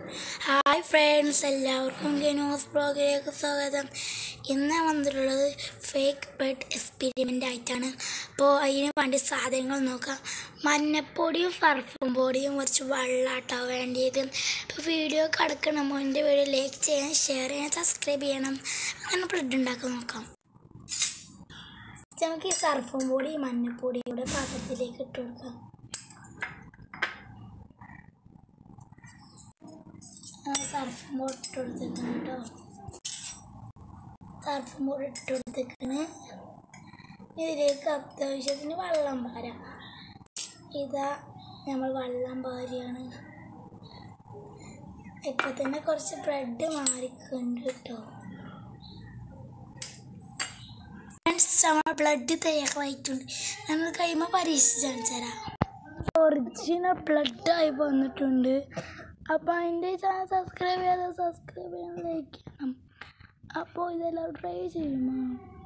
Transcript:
Hi friends, എല്ലാവർക്കും കെനു'zz ബ്ലോഗിലേക്ക് സ്വാഗതം. ഇന്ന് വന്നിട്ടുള്ളത് ഫേക്ക് ബെഡ് എക്സ്പെരിമെൻ്റ് ആയിട്ടാണ്. അപ്പോൾ അതിന് വേണ്ടി സാധനങ്ങൾ നോക്കാം. മഞ്ഞപ്പൊടിയും സർഫും പൊടിയും കുറച്ച് വെള്ളമാട്ടോ വേണ്ടിയത്. ഇപ്പോൾ വീഡിയോ കിടക്കണം, എൻ്റെ വീഡിയോ ലൈക്ക് ചെയ്യാൻ, ഷെയർ ചെയ്യാൻ, സബ്സ്ക്രൈബ് ചെയ്യണം. അങ്ങനെ ബ്രെഡ് ഉണ്ടാക്കാൻ നോക്കാം. നമുക്ക് ഈ സർഫും പൊടി മഞ്ഞപ്പൊടിയുടെ പാത്രത്തിലേക്ക് ഇട്ട് കൊടുക്കാം. സർഫും പൊടി ഇട്ട് കൊടുത്തേക്കണം കേട്ടോ. സർഫും പൊടി ഇട്ട് കൊടുത്തേക്കണ്. ഇതിലേക്ക് അത്യാവശ്യത്തിന് വെള്ളം പാരാം. ഇതാ നമ്മൾ വെള്ളം പാരിയാണ്. ഇപ്പം തന്നെ കുറച്ച് ബ്രെഡ് മാറിക്കുന്നുണ്ട് കേട്ടോ. നമ്മൾ ബ്ലഡ് തയ്യാറായിട്ടുണ്ട്. നമ്മൾ കൈമ പരീക്ഷിച്ച് കാണിച്ചു തരാം. ഒറിജിനൽ ബ്ലഡായി വന്നിട്ടുണ്ട്. അപ്പോൾ അതിൻ്റെ ചാനൽ സബ്സ്ക്രൈബ് ചെയ്യാൻ, ലൈക്ക് ചെയ്യണം. അപ്പോൾ ഇതെല്ലാം ട്രൈ ചെയ്യുമോ?